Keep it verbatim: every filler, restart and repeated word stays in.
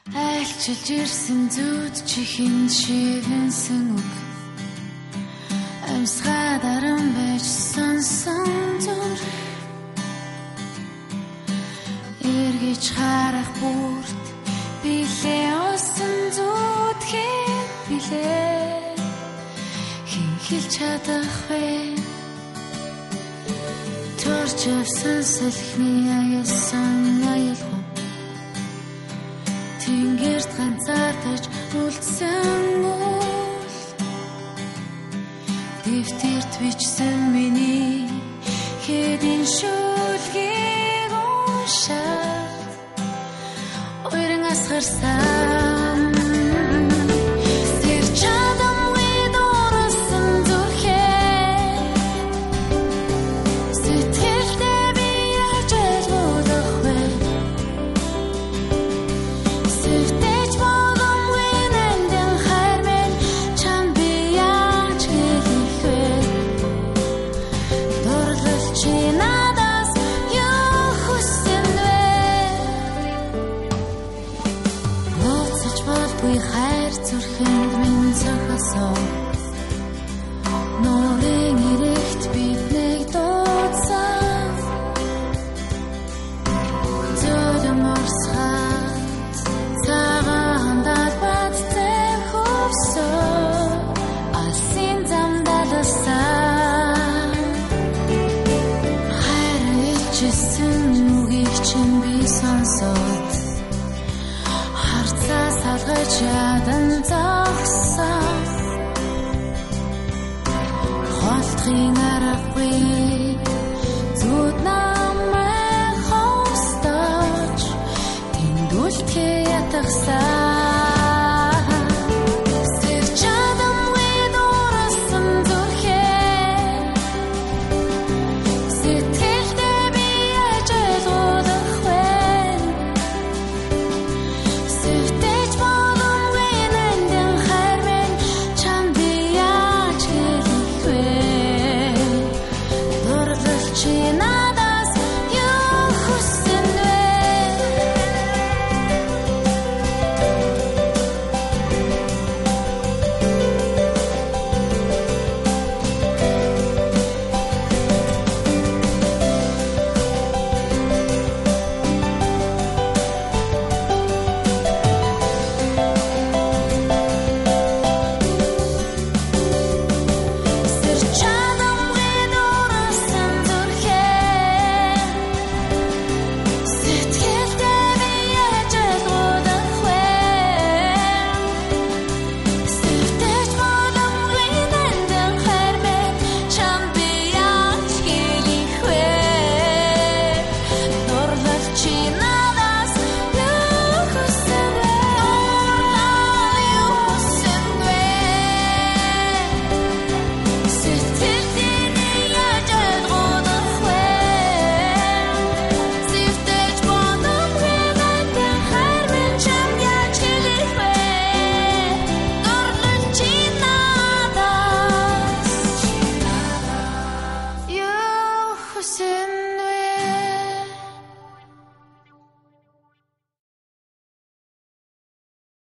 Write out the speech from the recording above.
Айлчилж ирсэн зүуд чихэн шивэнсэн үг Амьсгаа даран байж сонсон зүр Эргэж харах бүрт билээ осон зүуд хэд билээ Хин хэлж чадах вэ Төрч авсан сэлхний аясан аялгүй Тэнгэрт ганцаардаж үлдсэн үл Дэвтэрт бичсэн миний хэдийн шүлгийг уншаад Уйран асгарсан Сэр чадамгүй дуурсан зүрхээ Сэтгэлдээ би яаж ойлгох вэ Сэвтэж боломгүй нэмдэн хайр минь чам би яаж хэлэх вэ Дурлал чи надаас юу хүссэн вэ Нууцж болгүй хайр зүрхэнд минь зохисоо Нуурын ирэгт биднийг дуудсан Зөөлөн орсгаад цагаан далбад зэв хөвсөө Алсын замдалсан Хайр илчсэн үгийг чинь би сонсоод Харцаа салгаж ядан зогсон Холдохын аргагүй зүуд намайг хостож Тэндүүлтгий ятгасан